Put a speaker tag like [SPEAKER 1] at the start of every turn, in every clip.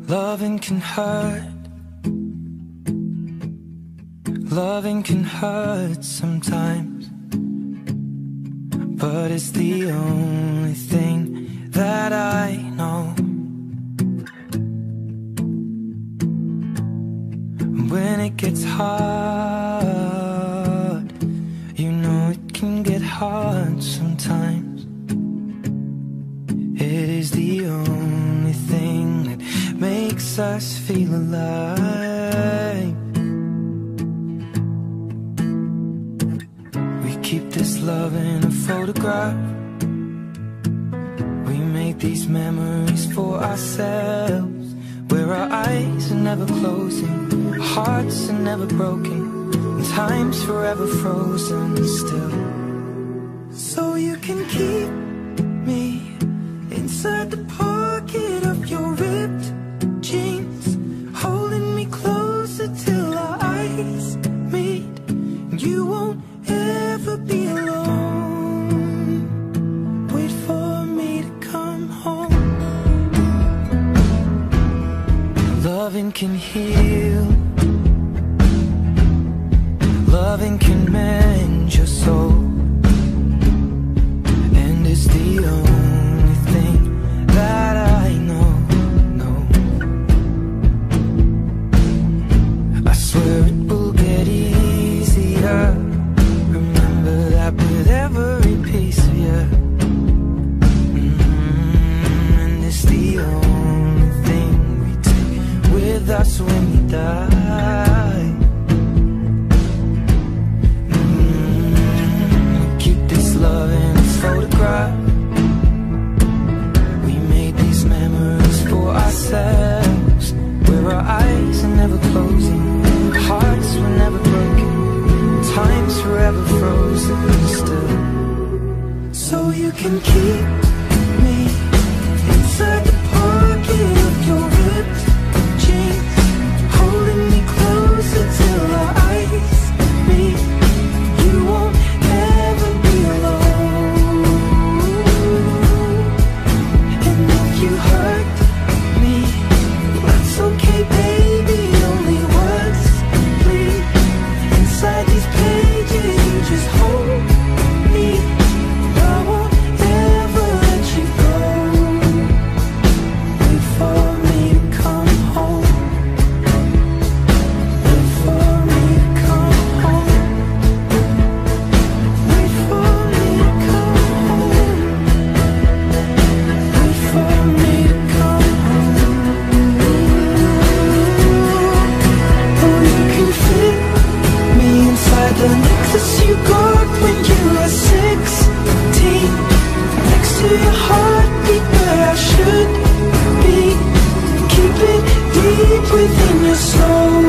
[SPEAKER 1] Loving can hurt. Loving can hurt sometimes, but it's the only thing that I know. When it gets hard, you know it can get hard sometimes. It is the only thing that makes us feel alive. We keep this love in a photograph. We make these memories for ourselves, where our eyes are never closing, our hearts are never broken, and time's forever frozen still. So you can keep me inside the pocket of your ripped jeans, holding me closer till our eyes meet. You won't ever be alone. Wait for me to come home. Loving can heal. Loving can mend your soul, and it's the only thing that I know. I swear it will get easier. Remember that with every piece of you. And it's the only thing we take with us when we die. We keep this love in a photograph. We made these memories for ourselves, where our eyes are never closing, our hearts were never broken, time's forever frozen still. So you can keep me inside the pocket of your ripped jeans, holding me closer till our eyes meet. You won't ever be alone. And if you hurt me, that's okay, baby. Only words bleed inside these pages. You just hold me. I won't ever let you go. Wait for me to come home. Wait for me to come home. Wait for me to come home. Wait for me to come home. Oh, you can fit me inside the necklace you got when you were 16, next to your heartbeat where I should be. Keep it deep within your soul.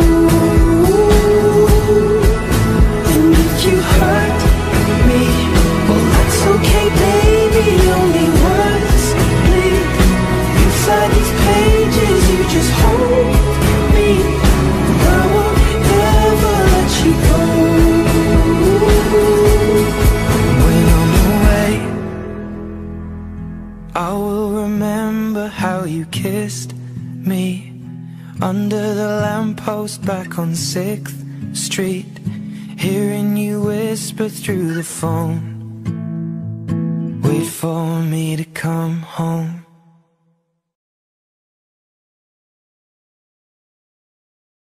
[SPEAKER 1] And if you hurt me, well, that's okay, baby. Only words bleed inside these pages. You just hold me. I won't ever let you go. When I'm away, I will remember how you kissed me under the lamppost back on 6th Street, hearing you whisper through the phone. Wait for me to come home.